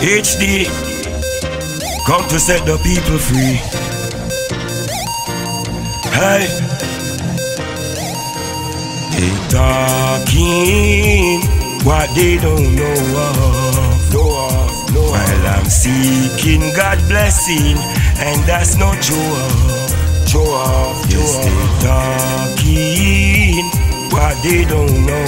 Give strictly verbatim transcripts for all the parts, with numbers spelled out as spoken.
H D, come to set the people free. Hey, they talking what they don't know of, know of, know of. While I'm seeking God blessing, and that's not show off, show off, yes, they talking what they don't know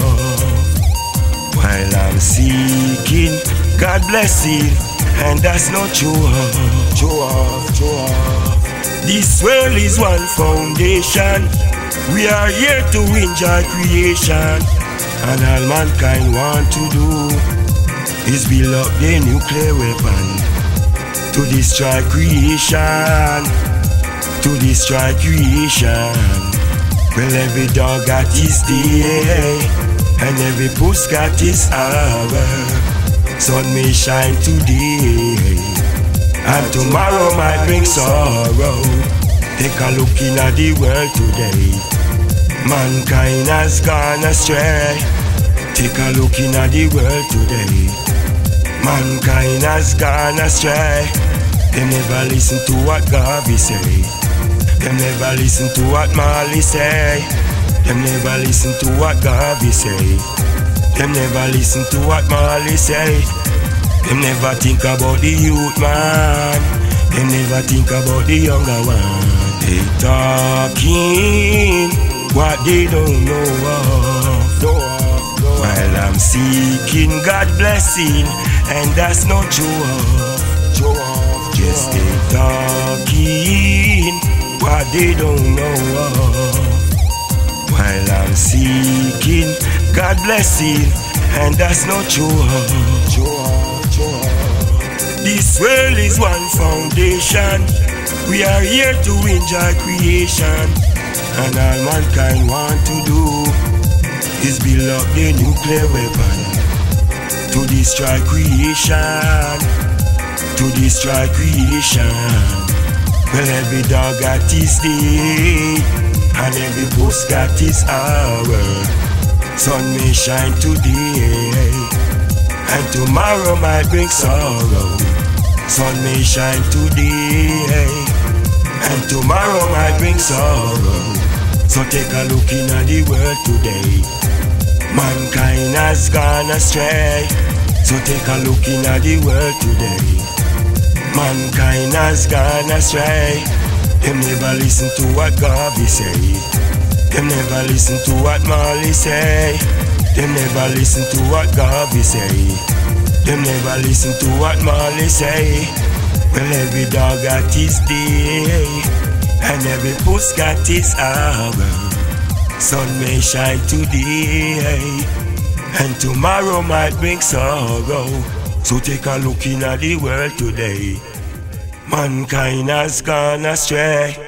of. While I'm seeking God blessing, and that's not show off, show off, show off. This world is one foundation. We are here to enjoy creation, and all mankind want to do is build up the nuclear weapon to destroy creation, to destroy creation. Well, every dog got his day, and every puss got his hour. Sun may shine today, and tomorrow might bring sorrow. Take a look in at the world today. Mankind has gone astray. Take a look in at the world today. Mankind has gone astray. They never listen to what Garvey say. They never listen to what Marley say. They never listen to what Garvey say. They never listen to what Marley say. They never think about the youth, man. They never think about the younger one. They talking what they don't know of, know of, know of. While I'm seeking God blessing, and that's not show off, show off. Just they talking what they don't know of. While I'm seeking God blessing, and that's not show off, show off, show off. This world is one foundation. We are here to enjoy creation, and all mankind want to do is build up the nuclear weapon to destroy creation, to destroy creation. Well, every dog got his day, and every post got his hour. Sun may shine today, and tomorrow might bring sorrow. Sun may shine today, and tomorrow might bring sorrow. So take a look in at the world today. Mankind has gone astray. So take a look in at the world today. Mankind has gone astray. Them never listen to what Garvey say. Them never listen to what Marley say. Them never listen to what Garvey say. Them never listen to what Marley say. Well, every dog got his day, and every puss got his hour. Sun may shine today, and tomorrow might bring sorrow. So take a look in at the world today. Mankind has gone astray.